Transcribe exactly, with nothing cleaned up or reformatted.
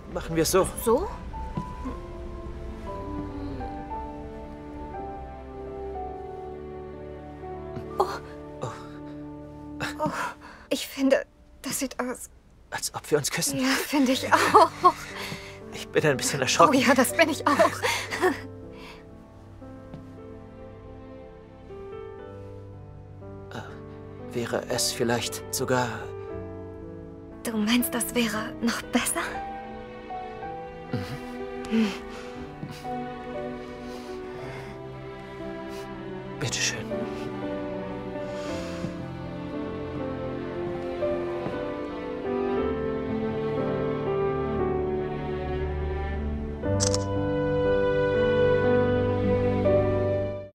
machen wir es so. So? Oh. Oh. Oh. Ich finde, das sieht aus... Als ob wir uns küssen. Ja, finde ich auch. Ich bin ein bisschen Oh erschrocken. ja, das bin ich auch. Äh, wäre es vielleicht sogar... Du meinst, das wäre noch besser? Mhm. Hm. Bitteschön. You